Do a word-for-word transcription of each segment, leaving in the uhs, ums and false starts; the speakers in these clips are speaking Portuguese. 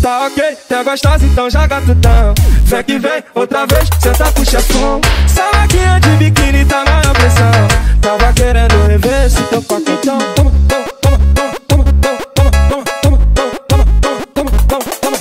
Tá ok, tem gostosa, então joga tudão. Vem que vem, outra vez, cê tá com o chefão. Salaquinha de biquíni tá maior pressão. Tava querendo rever esse teu pacotão. Toma, toma, toma, toma, toma, toma, toma, toma, toma, toma, toma, toma,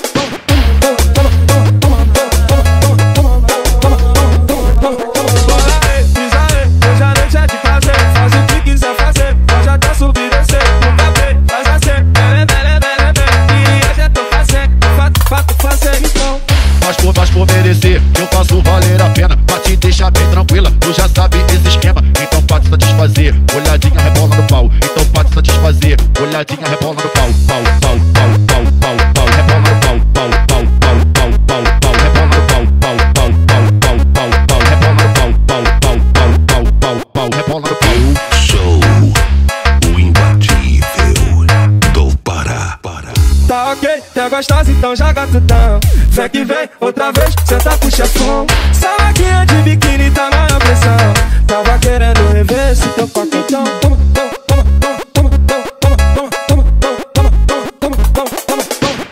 Mas por merecer, eu faço valer a pena. Pra te deixar bem tranquila, tu já sabe esse esquema. Então pode satisfazer, olhadinha rebola no pau. Então pode satisfazer, olhadinha rebola no pau. Pau, pau, pau, pau, pau, pau, rebola no pau. Pau, pau, pau, pau, pau, pau, rebola no pau. Pau, pau, pau, pau, pau, pau, rebola no pau. Pau, pau, pau, pau, pau, pau, rebola no pau. Sou o imbatível do Pará. tá ok, tem gostosa, então joga tudão. Vem que vem, outra vez, cê tá com o chefão. Salaquinha de biquíni tá maior pressão. Tava querendo rever esse teu pacotão. Toma, toma, toma, toma, toma, toma, toma, toma, toma, toma, toma, toma,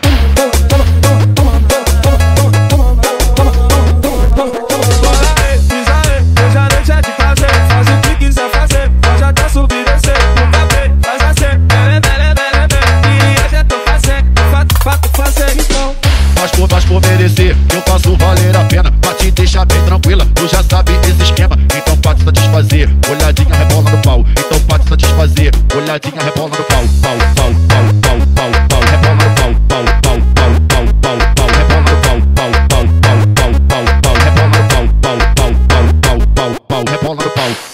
Mas por merecer, eu faço valer a pena. Pra te deixar bem tranquila, tu já sabe esse esquema. Então pode satisfazer, olhadinha rebola no pau. Então pode satisfazer, olhadinha rebola no pau. Pau, pau, pau, pau, pau, pau, rebola no pau. Pau, pau, pau, pau, pau, pau, rebola no pau. Pau, pau, pau, pau, pau, pau, rebola no pau. Pau, pau, pau, pau, pau, rebola no pau.